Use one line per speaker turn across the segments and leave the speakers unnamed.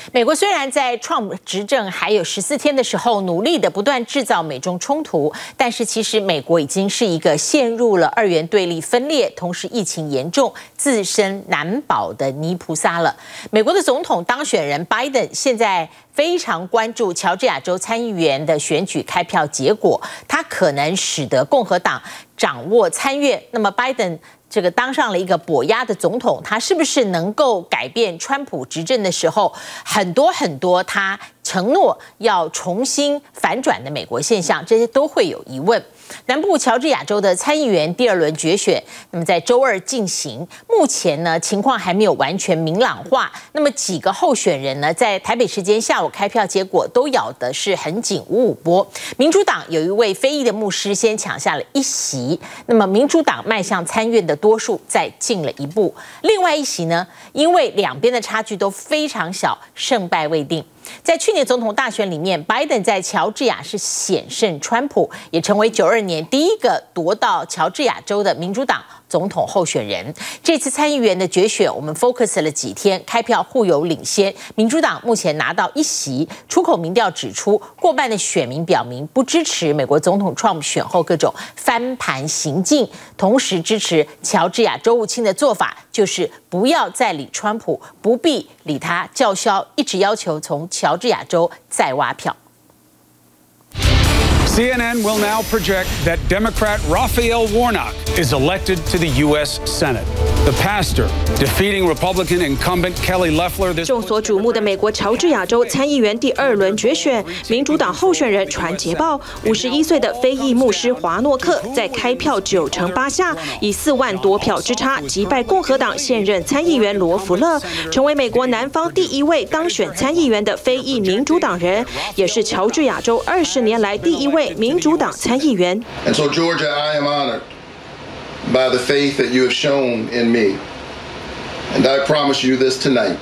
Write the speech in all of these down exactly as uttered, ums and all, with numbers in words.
美国虽然在 Trump 执政还有十四天的时候，努力的不断制造美中冲突，但是其实美国已经是一个陷入了二元对立分裂，同时疫情严重、自身难保的泥菩萨了。美国的总统当选人拜登现在非常关注乔治亚州参议员的选举开票结果，他可能使得共和党掌握参院。那么拜登这个当上了一个跛鸭的总统，他是不是能够改变川普执政的时候很多很多他承诺要重新反转的美国现象，这些都会有疑问。南部乔治亚州的参议员第二轮决选，那么在周二进行，目前呢情况还没有完全明朗化。那么几个候选人呢，在台北时间下午开票结果都咬的是很紧，五五波。民主党有一位非裔的牧师先抢下了一席，那么民主党迈向参院的多数再进了一步。另外一席呢，因为两边的差距都非常小，胜败未定。在去年总统大选里面，拜登在乔治亚是险胜川普，也成为九二年第一个夺到乔治亚州的民主党总统候选人。这次参议员的决选，我们 focus 了几天，开票互有领先，民主党目前拿到一席。出口民调指出，过半的选民表明不支持美国总统 Trump 选后各种翻盘行径，同时支持乔治亚州务卿的做法，就是不要再理川普，不必理他叫嚣，一直要求从乔治亚州再挖票。
C N N will now project that Democrat Raphael Warnock is elected to the U S Senate. The pastor defeating Republican incumbent Kelly Loeffler. This
众所瞩目的美国乔治亚州参议员第二轮决选，民主党候选人传捷报，五十一岁的非裔牧师华诺克在开票九成八下，以四万多票之差击败共和党现任参议员罗弗勒，成为美国南方第一位当选参议员的非裔民主党人，也是乔治亚州二十年来第一位民主党参议员。
And so, Georgia, I am honored by the faith that you have shown in me. And I promise you this tonight.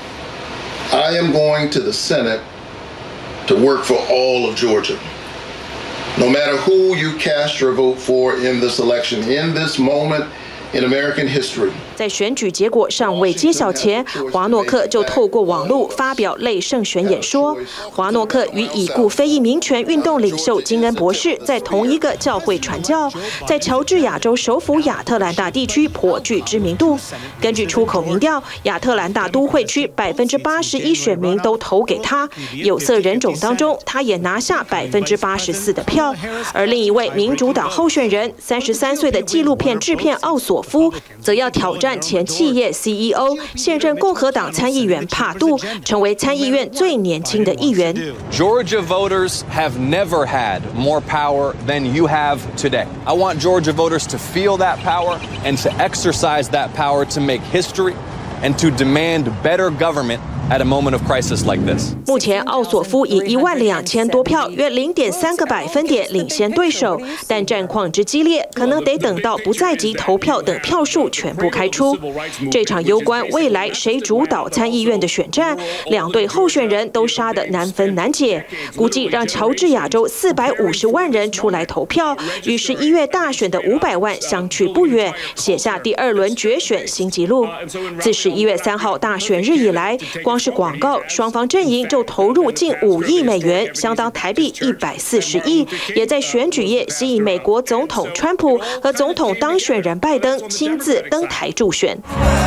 I am going to the Senate to work for all of Georgia. No matter who you cast your vote for in this election, in this moment in American history.
在选举结果尚未揭晓前，华诺克就透过网络发表类胜选演说。华诺克与已故非裔民权运动领袖金恩博士在同一个教会传教，在乔治亚州首府亚特兰大地区颇具知名度。根据出口民调，亚特兰大都会区百分之八十一选民都投给他，有色人种当中，他也拿下百分之八十四的票。而另一位民主党候选人，三十三岁的纪录片制片奥索夫，则要挑战前企业 C E O、现任共和党参议员帕杜，成为参议院最年轻的议员。
Georgia voters have never had more power than you have today. I want Georgia voters to feel that power and to exercise that power to make history and to demand better government at a moment of crisis like this.
目前，奥索夫以一万两千多票，约零点三个百分点领先对手，但战况之激烈，可能得等到不在籍投票等票数全部开出。这场攸关未来谁主导参议院的选战，两队候选人都杀得难分难解，估计让乔治亚州四百五十万人出来投票，与十一月大选的五百万相去不远，写下第二轮决选新纪录。自十一月三号大选日以来，光是广告，双方阵营就投入近五亿美元，相当台币一百四十亿，也在选举业吸引美国总统川普和总统当选人拜登亲自登台助选。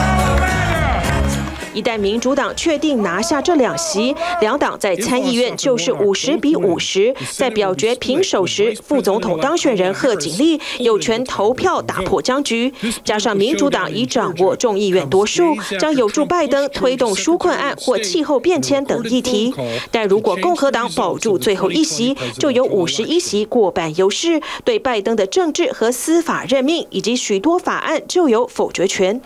一旦民主党确定拿下这两席，两党在参议院就是五十比五十。在表决平手时，副总统当选人贺锦丽有权投票打破僵局。加上民主党已掌握众议院多数，将有助拜登推动纾困案或气候变迁等议题。但如果共和党保住最后一席，就有五十一席过半优势，对拜登的政治和司法任命以及许多法案就有否决权。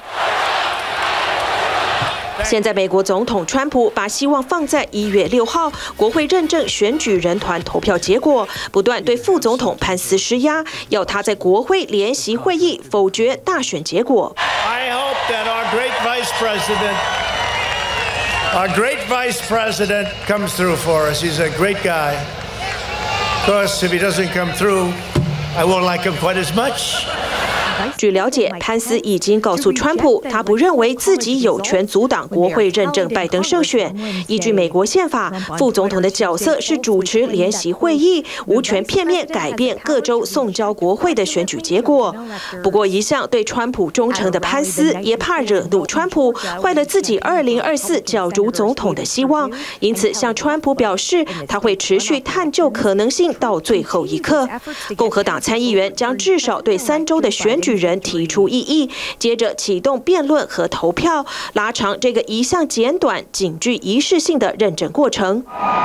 现在，美国总统川普把希望放在一月六号国会认证选举人团投票结果，不断对副总统潘斯施压，要他在国会联席会议否决大选结果。
I hope that our great vice president, our great vice president comes through for us. He's a great guy. Of course, if he doesn't come through, I won't like him quite as much.
据了解，潘斯已经告诉川普，他不认为自己有权阻挡国会认证拜登胜选。依据美国宪法，副总统的角色是主持联席会议，无权片面改变各州送交国会的选举结果。不过，一向对川普忠诚的潘斯也怕惹怒川普，坏了自己二零二四角逐总统的希望，因此向川普表示，他会持续探究可能性到最后一刻。共和党参议员将至少对三州的选举人提出异议，接着启动辩论和投票，拉长这个一向简短、仅具仪式性的认证过程。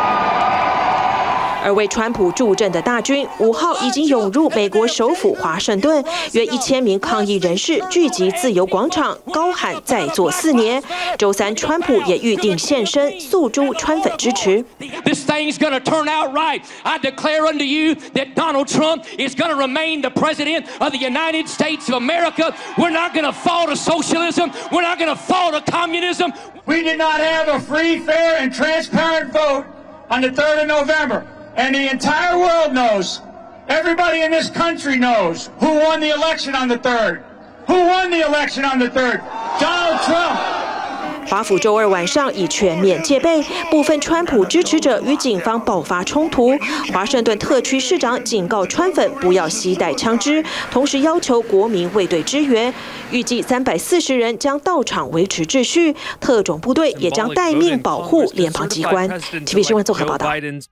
而为川普助阵的大军，五号已经涌入美国首府华盛顿，约一千名抗议人士聚集自由广场，高喊“再做四年”。周三，川普也预定现身，诉诸川粉支持。
This thing's going to turn out right. I declare unto you that Donald Trump is going to remain the president of the United States of America. We're not going to fall to socialism. We're not going to fall to communism.
We did not have a free, fair, and transparent vote on the third of November. And the entire world knows, everybody in this country knows who won the election on the third. Who won the election on the third? Donald Trump.
华府周二晚上已全面戒备，部分川普支持者与警方爆发冲突。华盛顿特区市长警告川粉不要携带枪支，同时要求国民卫队支援。预计三百四十人将到场维持秩序，特种部队也将待命保护联邦机关。T V 新闻综合报道。